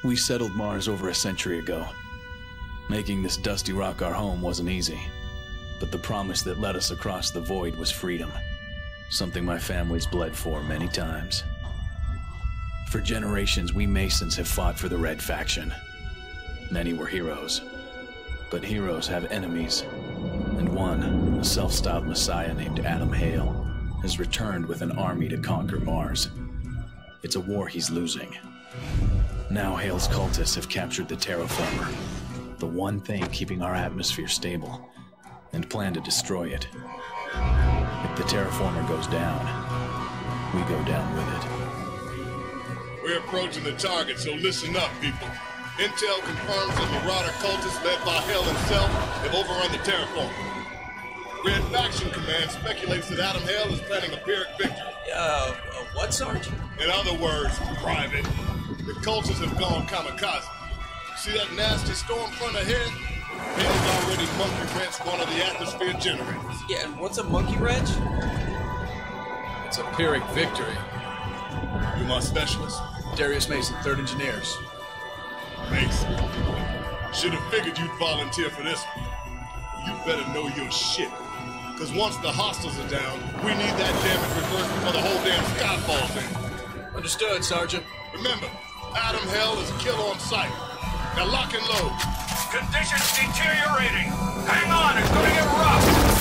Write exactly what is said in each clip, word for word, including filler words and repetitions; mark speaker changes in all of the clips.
Speaker 1: We settled Mars over a century ago. Making this dusty rock our home wasn't easy, but the promise that led us across the void was freedom, something my family's bled for many times. For generations, we Masons have fought for the Red Faction. Many were heroes, but heroes have enemies, and one, a self-styled messiah named Adam Hale, has returned with an army to conquer Mars. It's a war he's losing. Now Hale's cultists have captured the Terraformer, the one thing keeping our atmosphere stable, and plan to destroy it. If the Terraformer goes down, we go down with it.
Speaker 2: We're approaching the target, so listen up, people. Intel confirms that Marauder cultists led by Hale himself have overrun the Terraformer. Red Faction Command speculates that Adam Hale is planning a Pyrrhic victory.
Speaker 3: Uh, uh what, Sarge?
Speaker 2: In other words, private. The cultists have gone kamikaze. See that nasty storm front ahead? Hale's already monkey wrenched one of the atmosphere generators.
Speaker 3: Yeah, and what's a monkey wrench?
Speaker 4: It's a Pyrrhic victory.
Speaker 2: You my specialist?
Speaker 4: Darius Mason, third Engineers.
Speaker 2: Mason. Should have figured you'd volunteer for this one. You better know your shit. Because once the hostiles are down, we need that damage reversed before the whole damn sky falls in.
Speaker 4: Understood, Sergeant.
Speaker 2: Remember, Adam Hale is kill on sight. Now lock and load.
Speaker 5: Conditions deteriorating. Hang on, it's gonna get rough.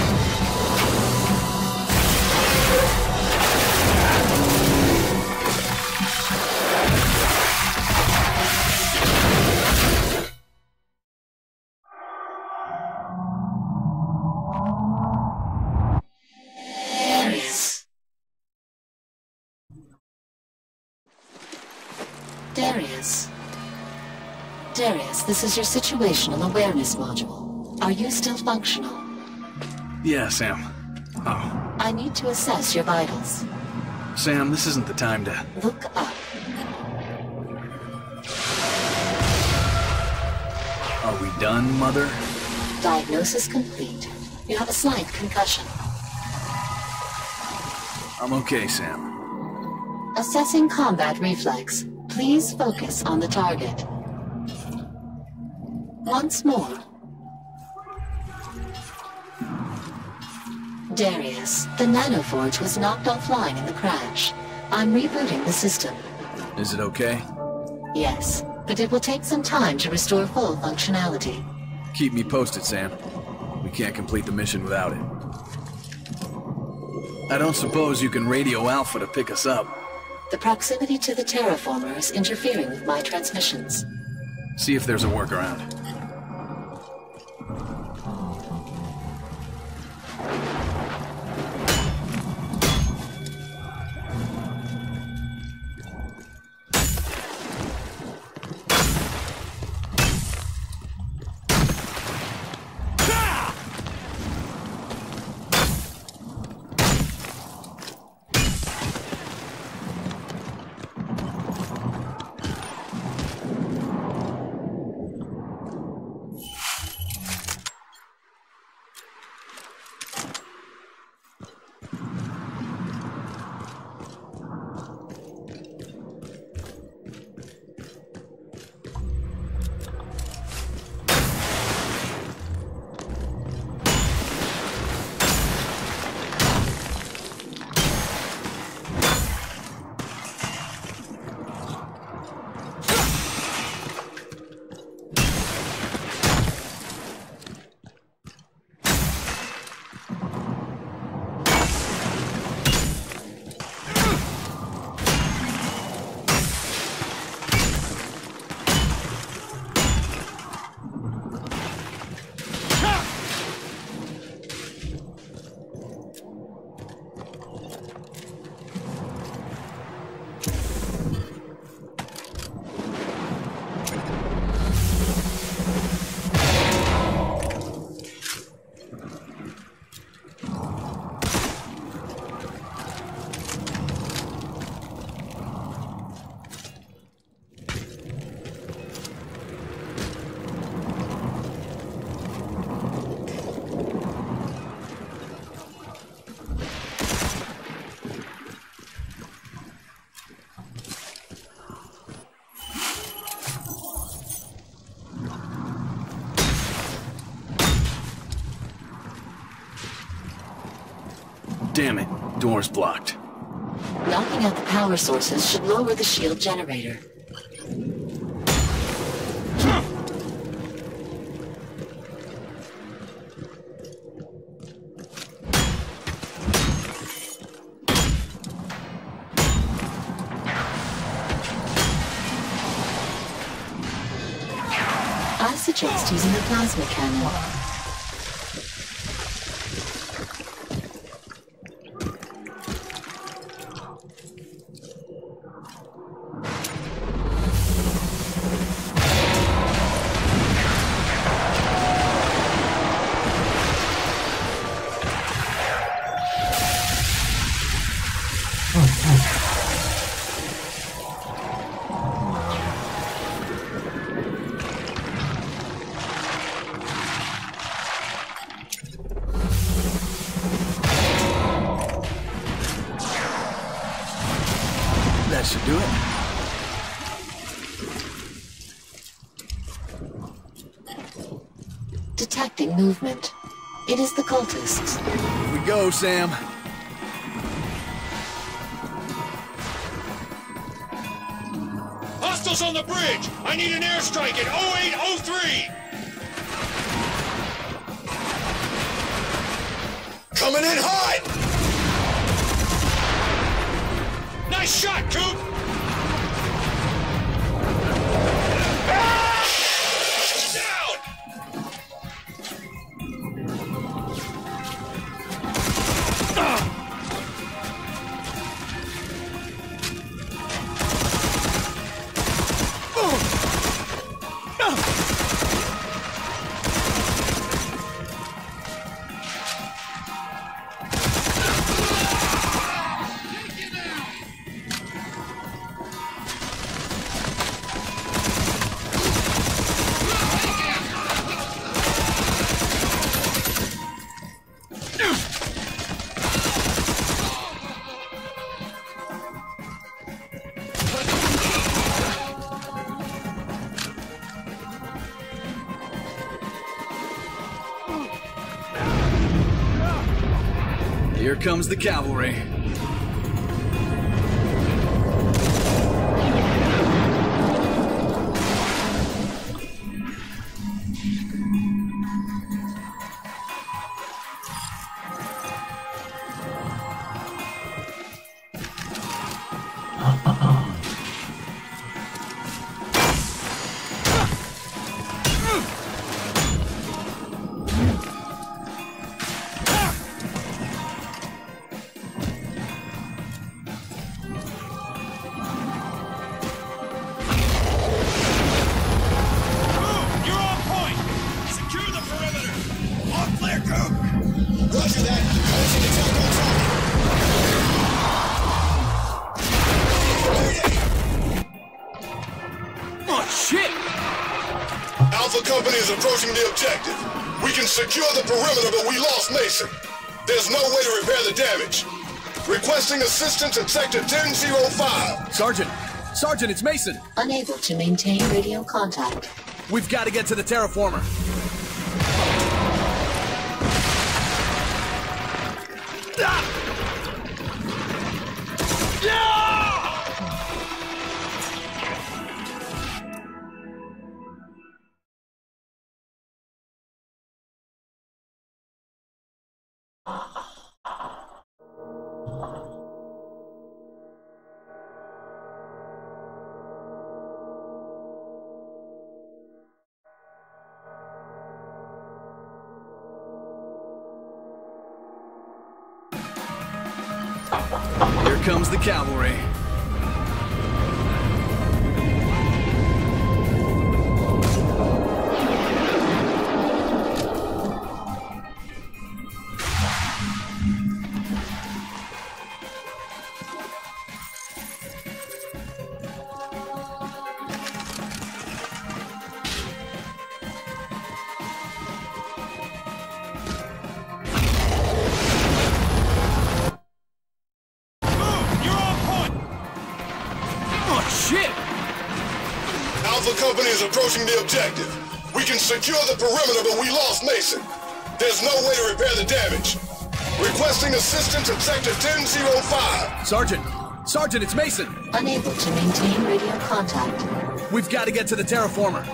Speaker 6: Darius. Darius, this is your situational awareness module. Are you still functional?
Speaker 1: Yeah, Sam. Oh.
Speaker 6: I need to assess your vitals.
Speaker 1: Sam, this isn't the time to...
Speaker 6: Look up.
Speaker 1: Are we done, Mother?
Speaker 6: Diagnosis complete. You have a slight concussion.
Speaker 1: I'm okay, Sam.
Speaker 6: Assessing combat reflex. Please focus on the target. Once more. Darius, the nanoforge was knocked offline in the crash. I'm rebooting the system.
Speaker 1: Is it okay?
Speaker 6: Yes, but it will take some time to restore full functionality.
Speaker 1: Keep me posted, Sam. We can't complete the mission without it. I don't suppose you can radio Alpha to pick us up.
Speaker 6: The proximity to the terraformer is interfering with my transmissions.
Speaker 1: See if there's a workaround. Damn it, door's blocked.
Speaker 6: Knocking out the power sources should lower the shield generator. I suggest using a plasma cannon.
Speaker 1: That should do it.
Speaker 6: Detecting movement. It is the cultists.
Speaker 4: Here we go, Sam.
Speaker 2: Hostiles on the bridge! I need an airstrike at oh eight oh three! Coming in hot! Nice shot, Coop!
Speaker 4: Here comes the cavalry.
Speaker 2: Company is approaching the objective. We can secure the perimeter, but we lost Mason. There's no way to repair the damage. Requesting assistance at Sector ten oh five.
Speaker 4: Sergeant! Sergeant, it's Mason!
Speaker 6: Unable to maintain radio contact.
Speaker 4: We've got to get to the terraformer. Ah! Yeah! Here comes the cavalry.
Speaker 2: Alpha Company is approaching the objective. We can secure the perimeter, but we lost Mason. There's no way to repair the damage. Requesting assistance at Sector ten oh five.
Speaker 4: Sergeant! Sergeant, it's Mason!
Speaker 6: Unable to maintain radio contact.
Speaker 4: We've got to get to the terraformer.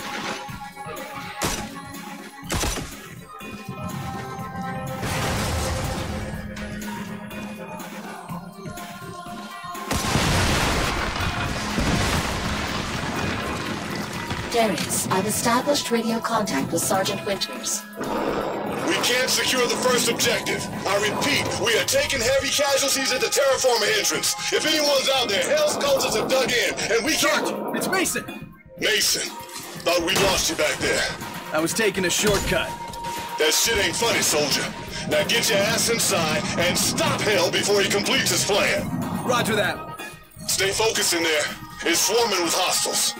Speaker 6: Darius, I've established radio contact with Sergeant Winters.
Speaker 2: We can't secure the first objective. I repeat, we are taking heavy casualties at the terraformer entrance. If anyone's out there, Hell's cultists have dug in, and we can't...
Speaker 4: Sergeant, it's Mason!
Speaker 2: Mason, thought we lost you back there.
Speaker 4: I was taking a shortcut.
Speaker 2: That shit ain't funny, soldier. Now get your ass inside and stop Hell before he completes his plan.
Speaker 4: Roger that.
Speaker 2: Stay focused in there. It's swarming with hostiles.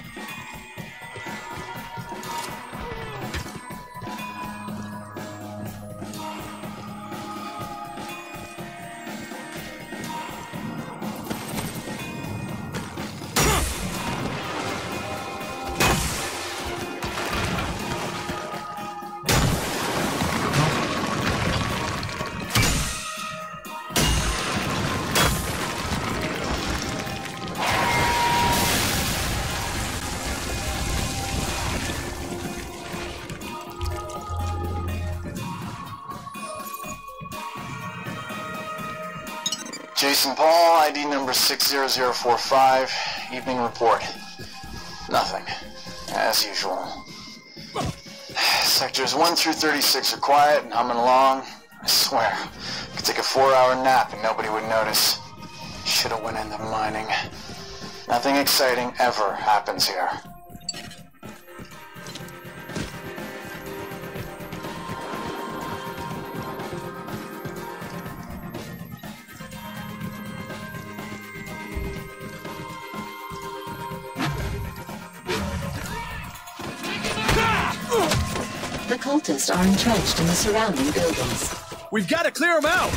Speaker 7: Jason Paul, I D number six zero zero four five, evening report. Nothing, as usual. Sectors one through thirty-six are quiet and humming along. I swear, I could take a four-hour nap and nobody would notice. Should've went into mining. Nothing exciting ever happens here.
Speaker 6: The cultists are entrenched in the surrounding buildings.
Speaker 4: We've got to clear them out!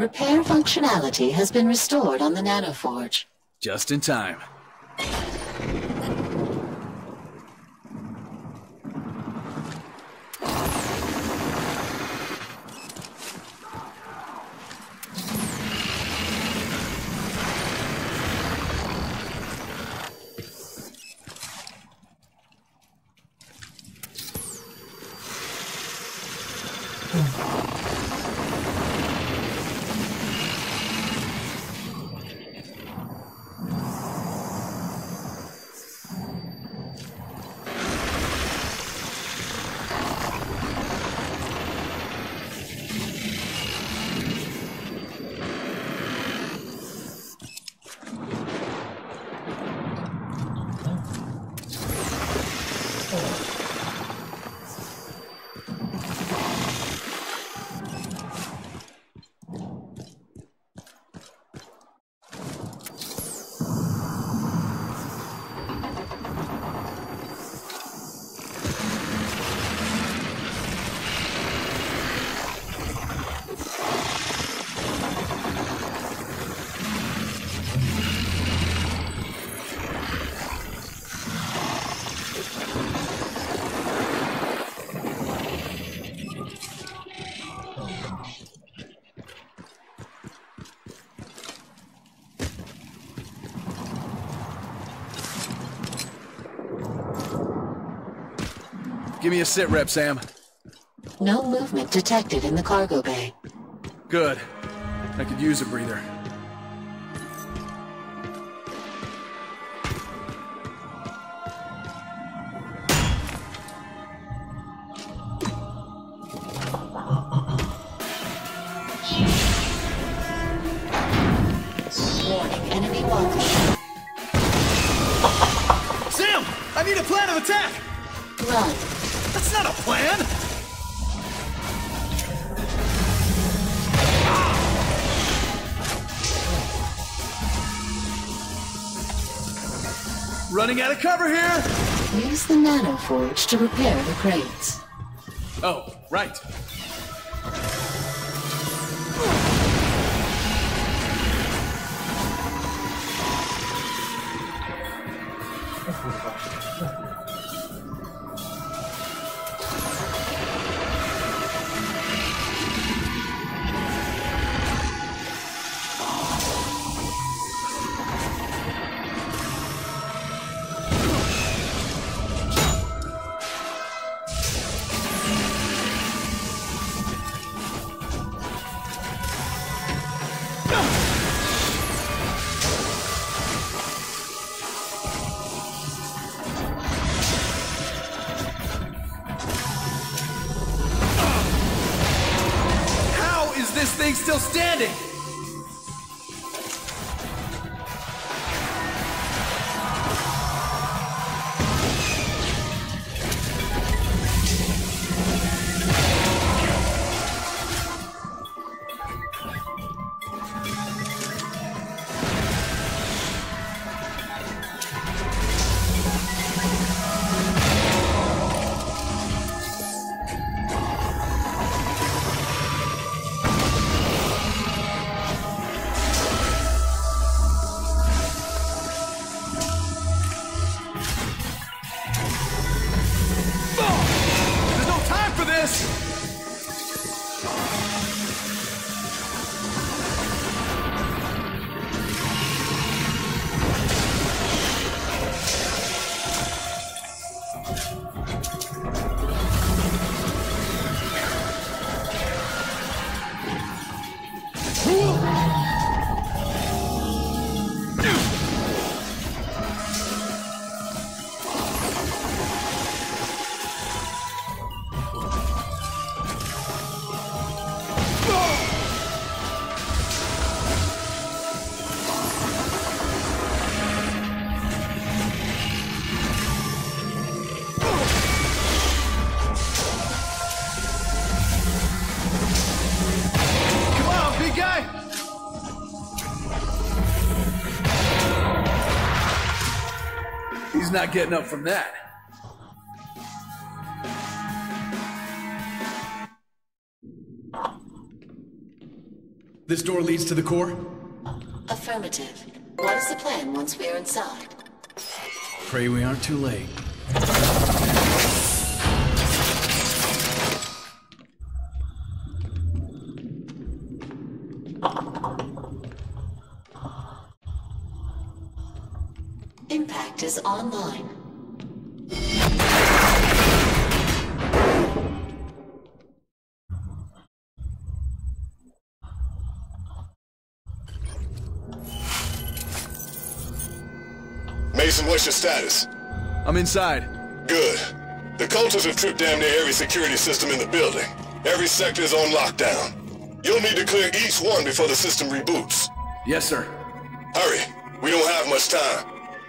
Speaker 6: Repair functionality has been restored on the Nanoforge.
Speaker 4: Just in time. Give me a sit rep, Sam.
Speaker 6: No movement detected in the cargo bay.
Speaker 4: Good. I could use a breather.
Speaker 6: Warning, enemy walker.
Speaker 4: Sam! I need a plan of attack!
Speaker 6: Run.
Speaker 4: That's not a plan! Running out of cover here!
Speaker 6: Use the Nanoforge to repair the crates.
Speaker 4: Oh, right. This thing's still standing! He's not getting up from that. This door leads to the core?
Speaker 6: Affirmative. What is the plan once we are inside?
Speaker 1: Pray we aren't too late.
Speaker 6: Impact is online.
Speaker 2: Mason, what's your status?
Speaker 4: I'm inside.
Speaker 2: Good. The cultists have tripped damn near every security system in the building. Every sector is on lockdown. You'll need to clear each one before the system reboots.
Speaker 4: Yes, sir.
Speaker 2: Hurry. We don't have much time.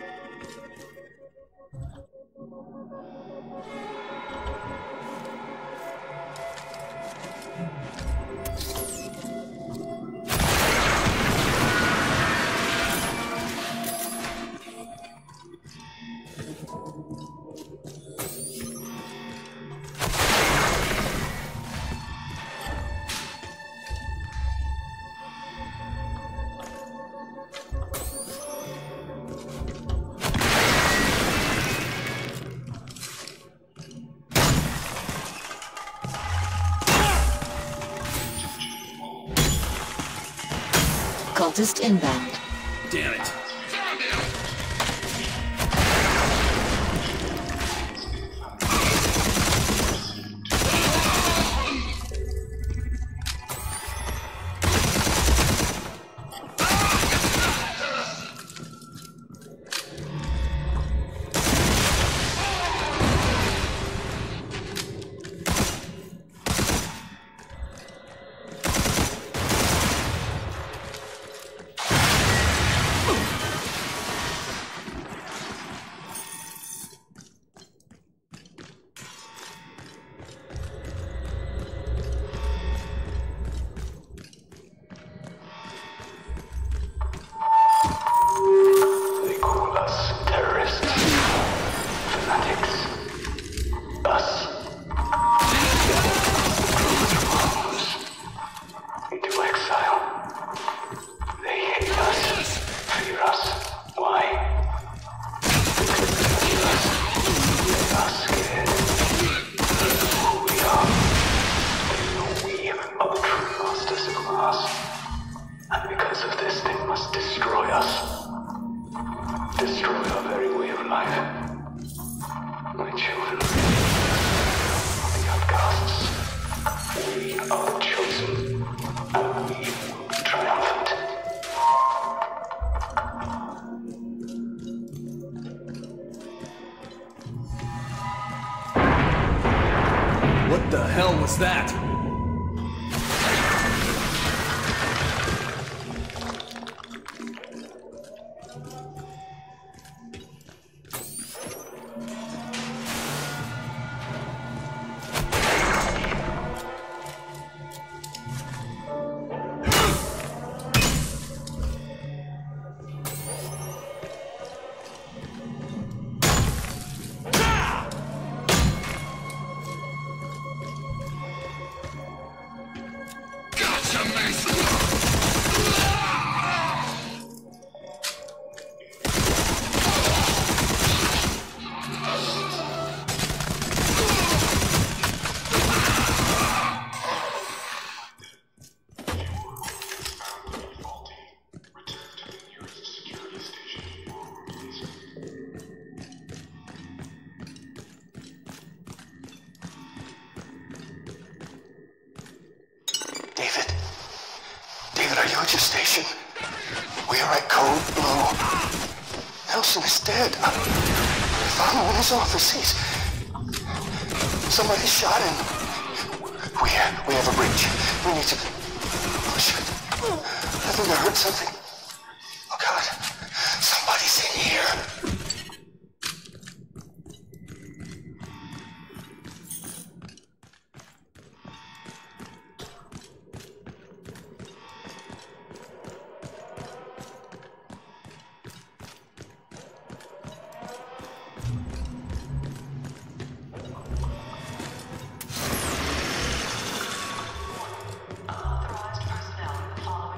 Speaker 6: Cultist inbound.
Speaker 4: Damn it. What the hell was that?
Speaker 7: David? David, are you at your station? We are at Code Blue. Nelson is dead. I found him in his office. He's... Somebody shot him. We have, we have a breach. We need to... Oh, shit. I think I heard something. Oh, God. Somebody's in here.
Speaker 6: Authorized personnel in the following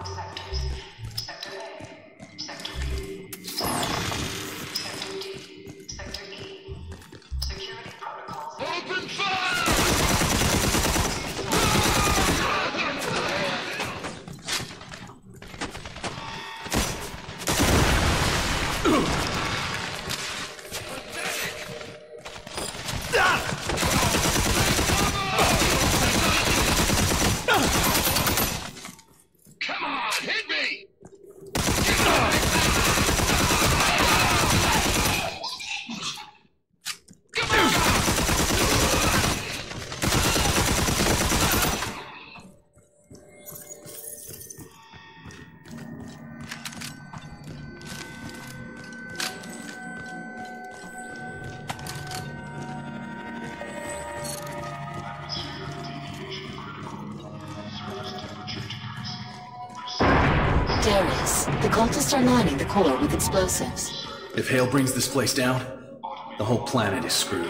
Speaker 6: Darius, the cultists are lining the core with explosives.
Speaker 1: If Hale brings this place down, the whole planet is screwed.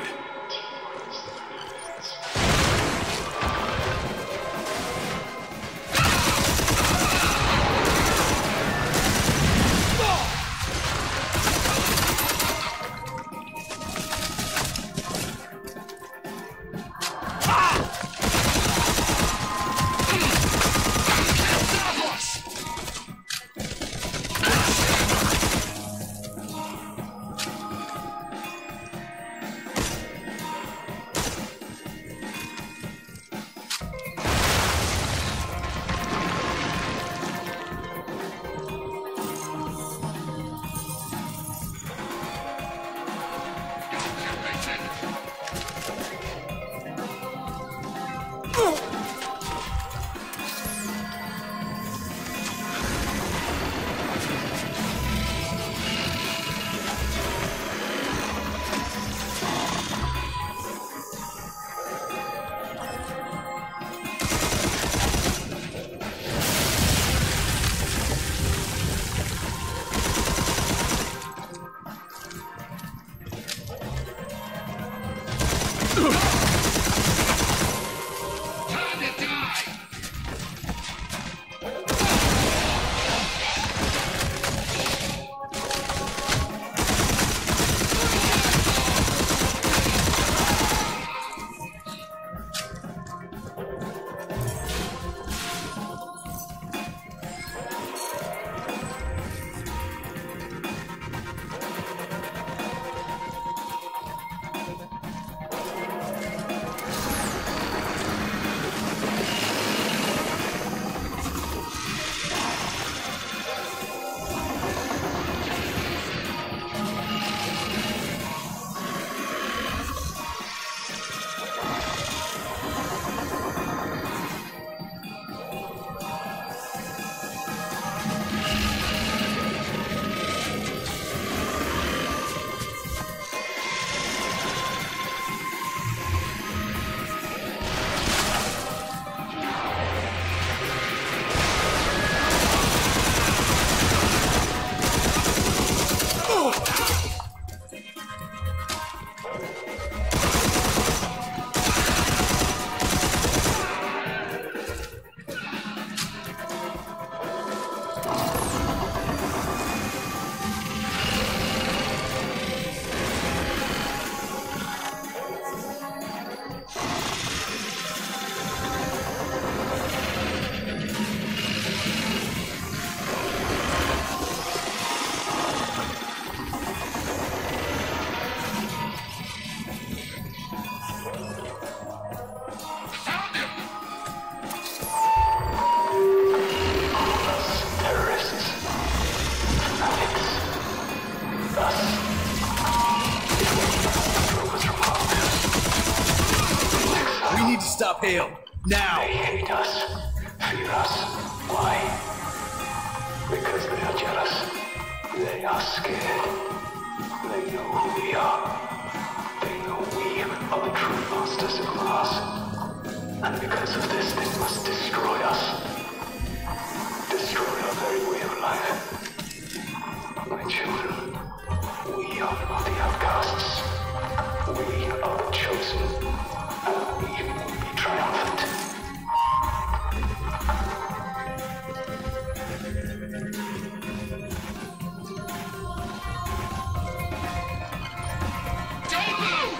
Speaker 4: Stop Hale, now!
Speaker 8: They hate us, fear us. Why? Because they are jealous. They are scared. They know who we are. They know we are the true masters of Mars. And because of this, they must destroy us. Destroy our very way of life. My children, we are not the outcasts. We are the chosen. And we will be triumphant.
Speaker 5: Don't move!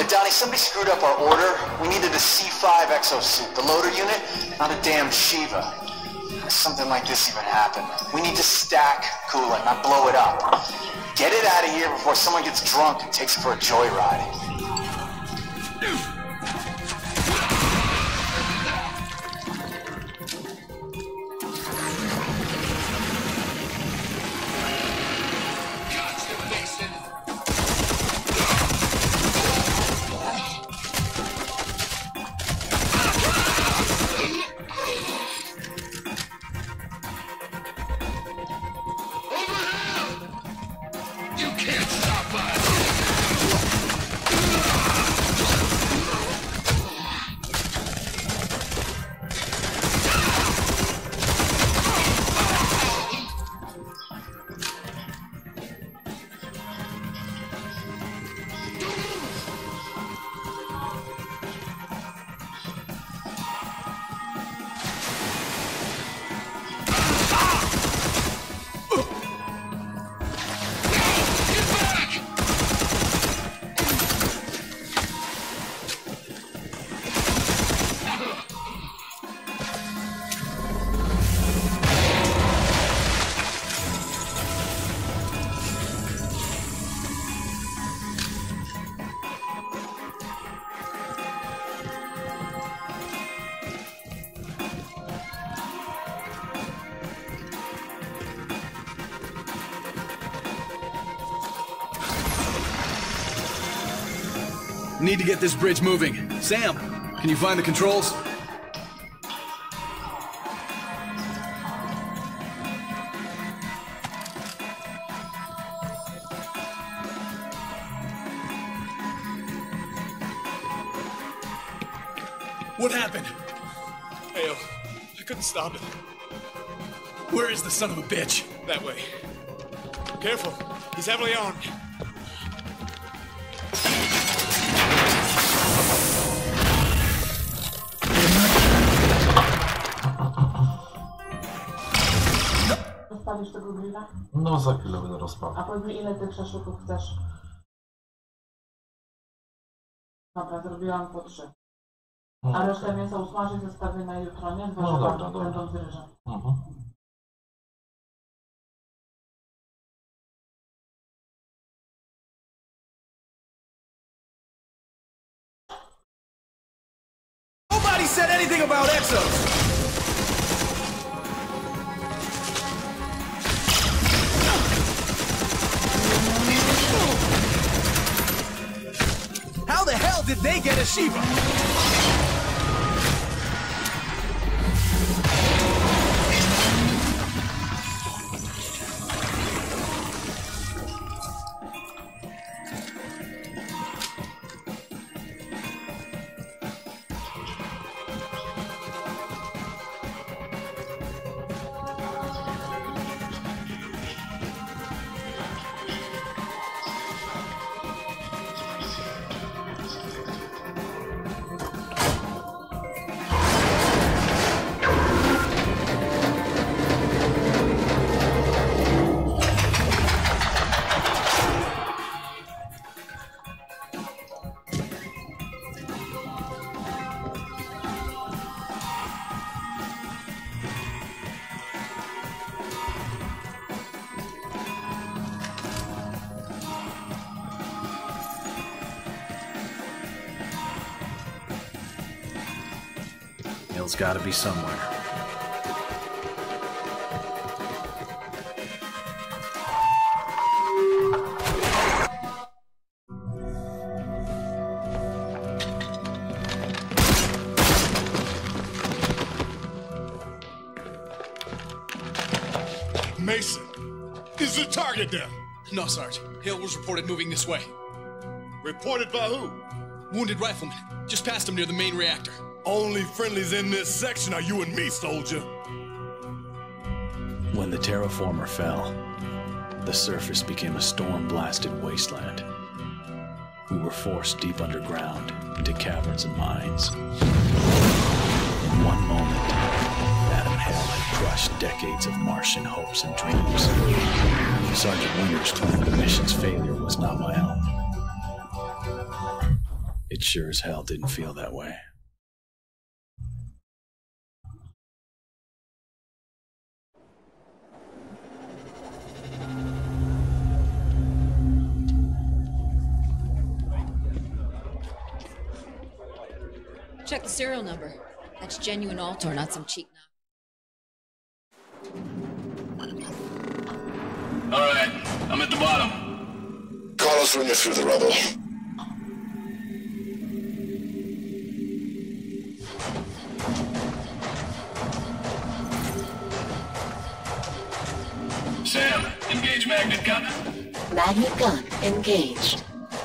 Speaker 7: Donnie, somebody screwed up our order. We needed a C five exosuit. The loader unit, not a damn Shiva. How does something like this even happen? We need to stack coolant, not blow it up. Get it out of here before someone gets drunk and takes it for a joyride.
Speaker 4: Need to get this bridge moving. Sam, can you find the controls? What happened?
Speaker 2: Hell, I couldn't stop it.
Speaker 4: Where is the son of a bitch?
Speaker 2: That way. Careful, he's heavily armed.
Speaker 9: Rozpalisz tego grilla?
Speaker 10: No za chwilę będę rozpalał.
Speaker 9: A powiedz mi, ile tych szaszłyków chcesz? Dobra, zrobiłam po trzy. A resztę mięsa usmażyć, zostawię na jutro, nie? Dwa
Speaker 10: No dobra, dobra.
Speaker 9: Będą z ryżem.
Speaker 10: Mhm.
Speaker 4: Nobody said anything about Exos! How the hell did they get a Shiva?
Speaker 1: Hill's gotta be somewhere.
Speaker 2: Mason, is the target there?
Speaker 4: No, Sarge. Hill was reported moving this way.
Speaker 2: Reported by who?
Speaker 4: Wounded rifleman. Just passed him near the main reactor.
Speaker 2: Only friendlies in this section are you and me, soldier.
Speaker 1: When the terraformer fell, the surface became a storm-blasted wasteland. We were forced deep underground into caverns and mines. In one moment, Adam Hale had crushed decades of Martian hopes and dreams. Sergeant Winters told me the mission's failure was not my own. It sure as hell didn't feel that way.
Speaker 11: Check the serial number. That's genuine Altor, not some cheap knock.
Speaker 1: Alright, I'm at the bottom.
Speaker 2: Call us when you're through the rubble.
Speaker 1: Sam, engage magnet gun.
Speaker 6: Magnet gun engaged.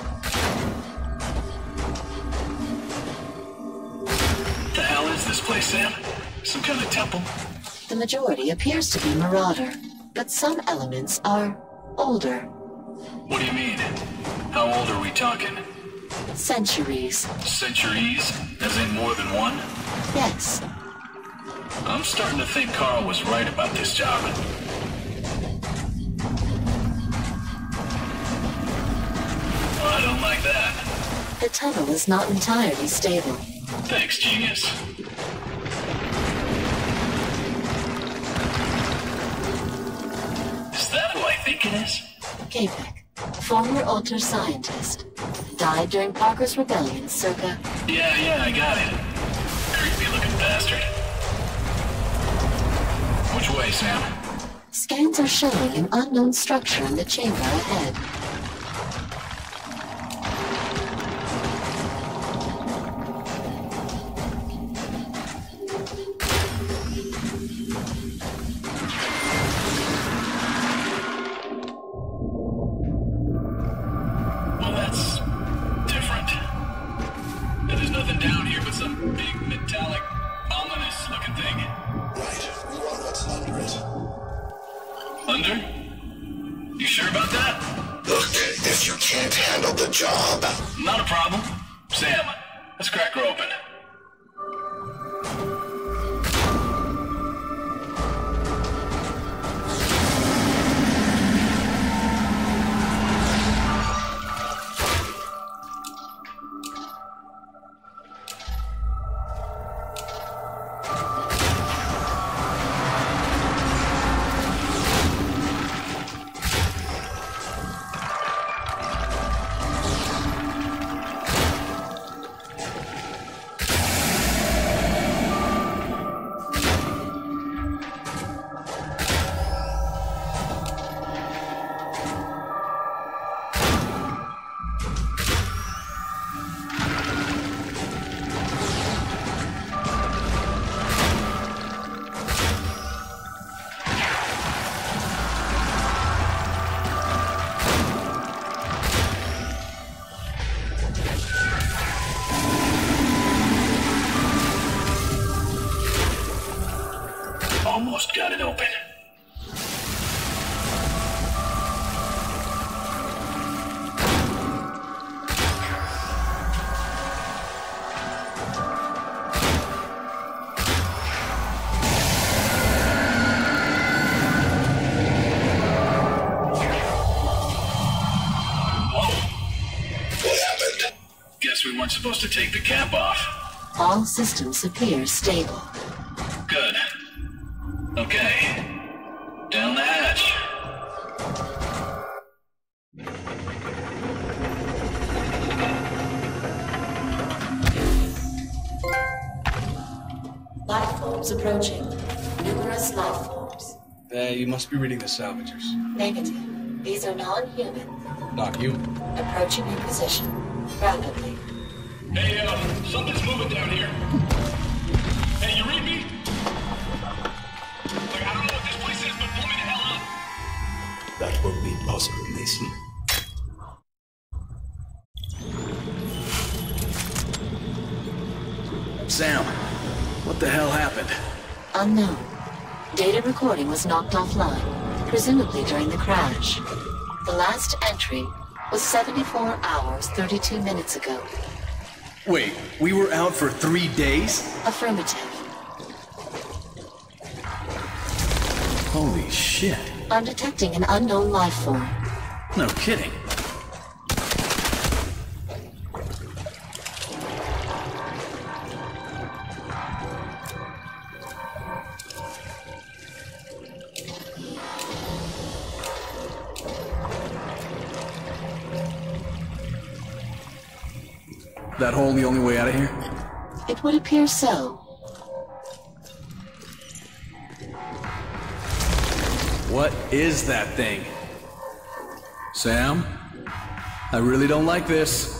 Speaker 1: What the hell is this place, Sam? Some kind of temple?
Speaker 6: The majority appears to be Marauder, but some elements are older.
Speaker 1: What do you mean? How old are we talking?
Speaker 6: Centuries.
Speaker 1: Centuries? As in more than one?
Speaker 6: Yes.
Speaker 1: I'm starting to think Carl was right about this job. I don't like that.
Speaker 6: The tunnel is not entirely stable.
Speaker 1: Thanks, genius. Is that who I think it is?
Speaker 6: Capek, former Alter scientist. Died during Parker's Rebellion circa...
Speaker 1: Yeah, yeah, I got it. Creepy looking bastard. Which way, Sam?
Speaker 6: Scans are showing an unknown structure in the chamber ahead.
Speaker 1: Not a problem. Sam, let's crack her open. Almost got it open. Guess we weren't supposed to take the cap off.
Speaker 6: All systems appear stable.
Speaker 1: Good. Okay. Down the hatch.
Speaker 6: Life forms approaching. Numerous life forms.
Speaker 4: Uh, you must be reading the salvagers.
Speaker 6: Negative. These are non-human.
Speaker 4: Not human.
Speaker 6: Approaching in position. Rapidly.
Speaker 1: Hey, uh, something's moving down here. Hey, you read me? Like, I don't know what this place is, but pull me the hell up.
Speaker 12: That won't be possible, Mason.
Speaker 4: Sam, what the hell happened?
Speaker 6: Unknown. Data recording was knocked offline, presumably during the crash. The last entry was seventy-four hours, thirty-two minutes ago.
Speaker 4: Wait, we were out for three days?
Speaker 6: Affirmative.
Speaker 1: Holy shit.
Speaker 6: I'm detecting an unknown life form.
Speaker 1: No kidding.
Speaker 4: That hole the only way out of here?
Speaker 6: It would appear so.
Speaker 4: What is that thing? Sam? I really don't like this.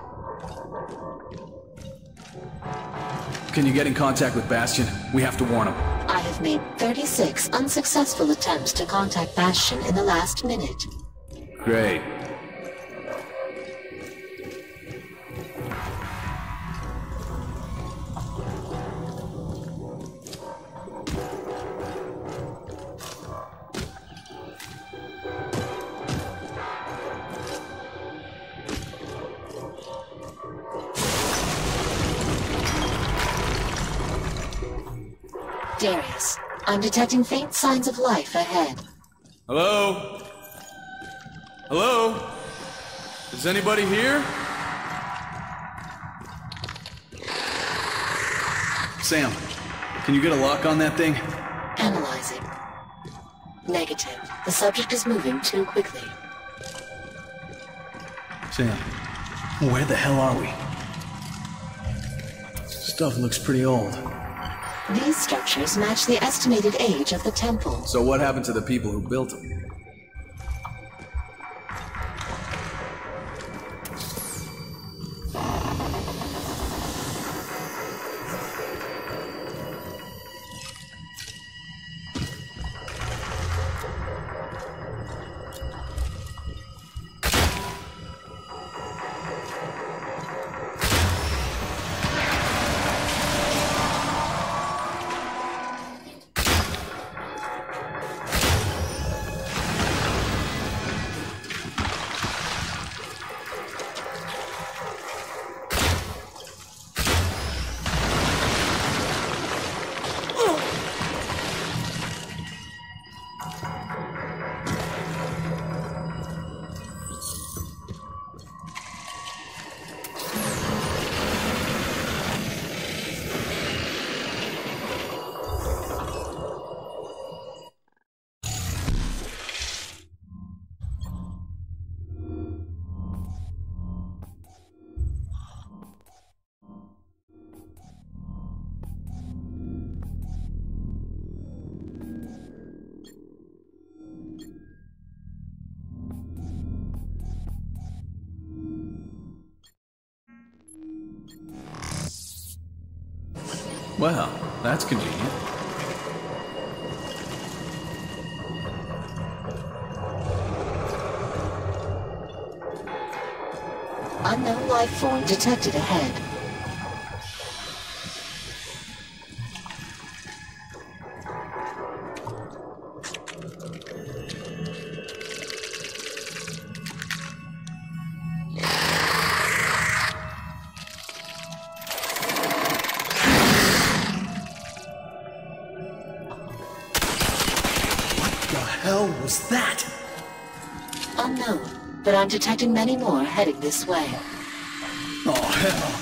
Speaker 4: Can you get in contact with Bastion? We have to warn him.
Speaker 6: I have made thirty-six unsuccessful attempts to contact Bastion in the last minute.
Speaker 4: Great.
Speaker 6: Darius, I'm detecting faint signs of life ahead.
Speaker 4: Hello? Hello? Is anybody here? Sam, can you get a lock on that thing?
Speaker 6: Analyzing. Negative. The subject is moving too quickly.
Speaker 4: Sam, where the hell are we? Stuff looks pretty old.
Speaker 6: These structures match the estimated age of the temple.
Speaker 4: So what happened to the people who built them? Well, that's convenient.
Speaker 6: Unknown life form detected ahead.
Speaker 4: What was that?
Speaker 6: Unknown, but I'm detecting many more heading this way.
Speaker 4: Oh, hell.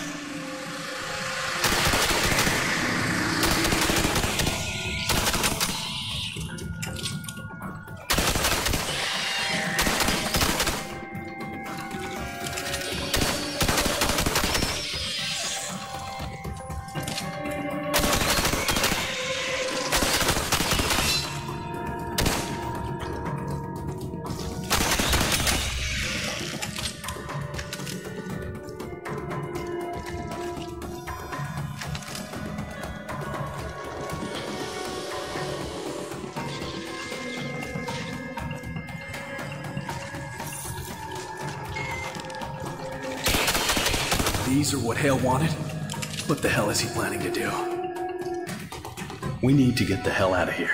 Speaker 4: These are what Hale wanted? What the hell is he planning to do? We need to get the hell out of here.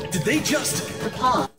Speaker 4: Did they just...
Speaker 6: The pod